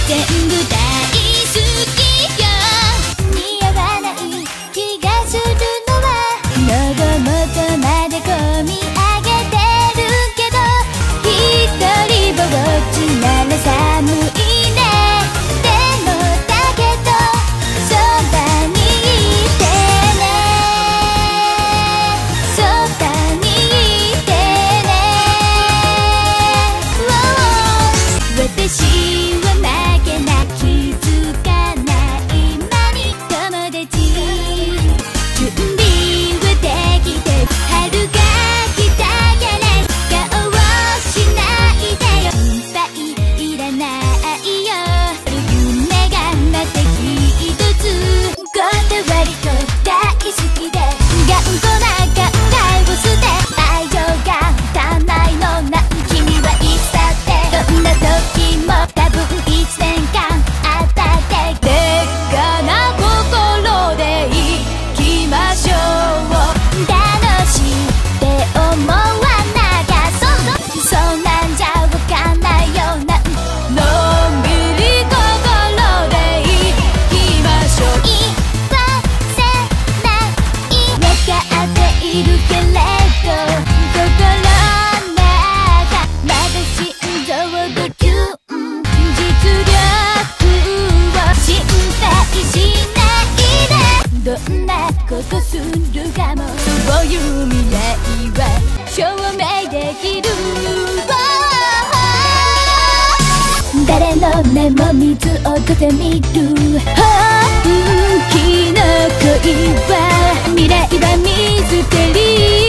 全部大好きよ。似合わない気がするのは喉元まで込み上げてるけど、一人ぼっちなら寒いね。でもだけどそばにいてね、そばにいてね。私は負けな、気づかない間に友達。準備はできて春が来たから顔をしないでよ。心配いらないよ、夢がまた一つ。断りと大好きで頑固な考えを捨て、愛情が足んないのな君はいつだってどんな時も多分1年間あったってでっかな心でいきましょう。楽しいって思わなきゃそんなんじゃわかんないよな。のんびり心でいきましょう。言わせない分かっているけれど心の中まだ心臓をドキュン。実力を心配しないで、どんなことするかもそういう未来は証明できる。誰の目も水を落とせみる。本気の恋は未来はミステリ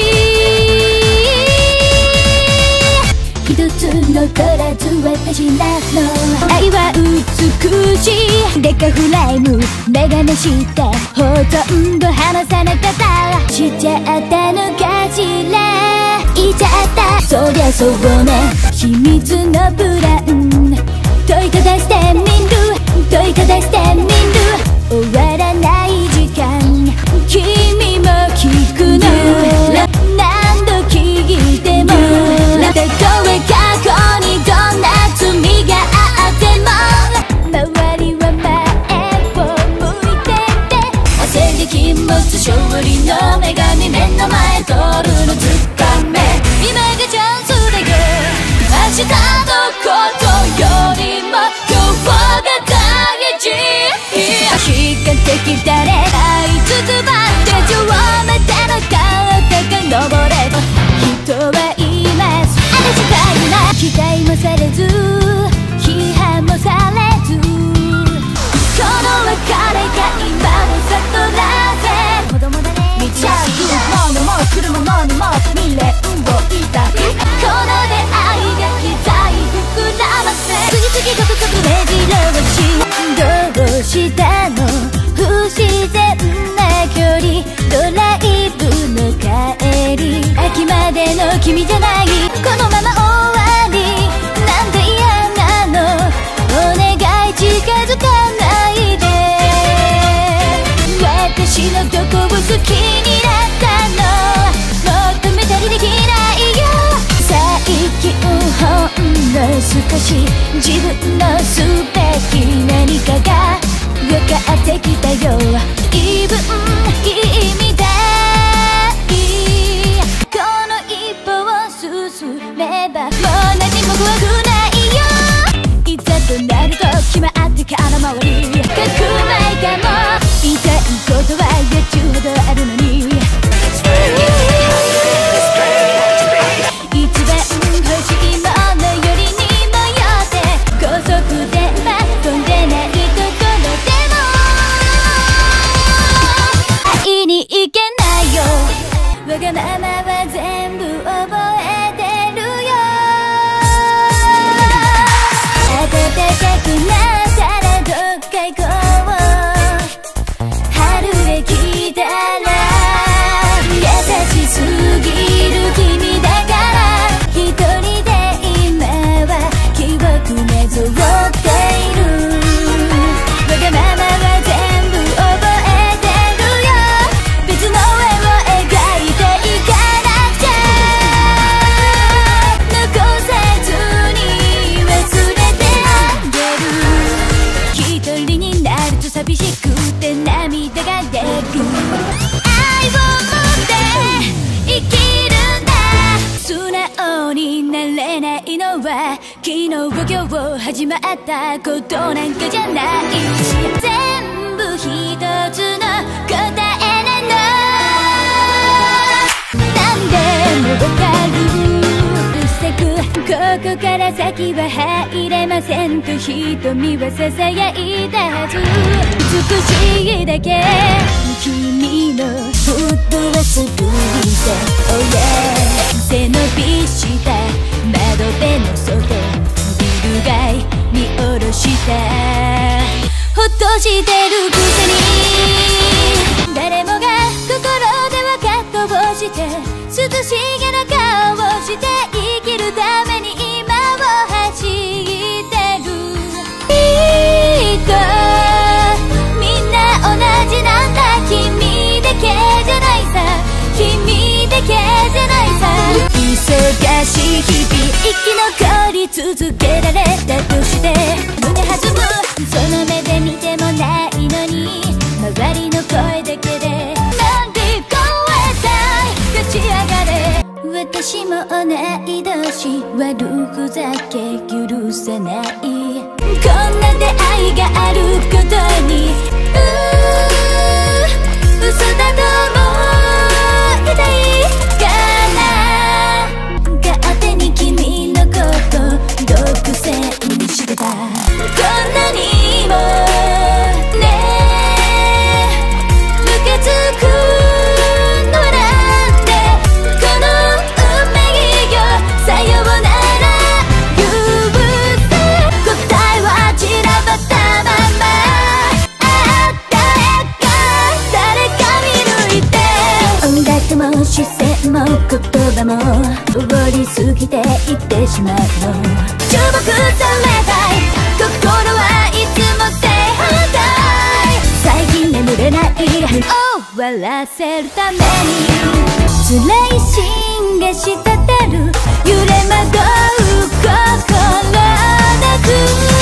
ー。一つ残らず私なの愛は美しい。デカフライムメガネしてほとんど離さなかった。しちゃったのかしら、言っちゃった。そりゃそうね、秘密のプラン問いただしてみる、問いただしてみる。終わらない時間君も聞くの、何度聞いてもたとえ過去にどんな罪があっても周りは前を向いてて、焦り禁物勝利の女神目の前通るのつかめ。今がチャンスだよ、明日のことよりも今日が大事。光ってきたね、あいつつばって上までの高が登れば人はいます。あの世界な期待もされず批判もされず、この別れが今を悟らせ子供だね。道歩くものも来るものにも未練を抱いたこの出会いが期待膨らませ、次々とくねじろうしどうしたの不自然な距離。ドライブの帰り秋までの君じゃない、このまま終わりなんで嫌なの。お願い近づかないで、私のどこを好きになったの。求めたりできないよ、最近ほんの少し自分のすべき何かが分かってきたよ。気分君だい、この一歩を進めばもう何も怖くないよ。いざとなると決まってから回り書く前かも、言いたいことは4つほどあるのに一番欲しいものよりにもよって高速で飛んでないところでも会いに行けないよ。わがままは全部覚えてるよ。暖かくなったらどっか行こう、春へ来たら優しすぎる君だから一人で今は記憶ねぞっている。わがままは全部覚えてるよ、別の絵を描いていかなくちゃ。 今日始まったことなんかじゃないし、全部一つの答えなの。何でもわかる。うさくここから先は入れませんと瞳はささやいたはず。美しいだけ君のフットはすぐりで、oh yeah、背伸びした窓辺の外、ビル街見下ろしたほっとしてるくせに、誰もが心でわかっとをして涼しげな顔をして生きるために今を走ってる。きっとみんな同じなんだ、君だけじゃないさ、君だけじゃないさ。忙しい日々生き残り続けられたとして胸弾む、その目で見てもないのに周りの声だけでなんで超えたい、立ち上がれ。私も同い年、悪ふざけ許せない、こんな出会いがあることに嘘だと思いたいかな。勝手に君のこと独占してた、こんなにもねムカつくのなんで、この運命よさようなら言うぜ。答えは散らばったまま、誰か見抜いて、音楽も視線も言葉も通り過ぎていってしまうの。注目されたい心はいつも正反対、最近眠れない終わらせるために辛い芯が滴る揺れ惑う心なく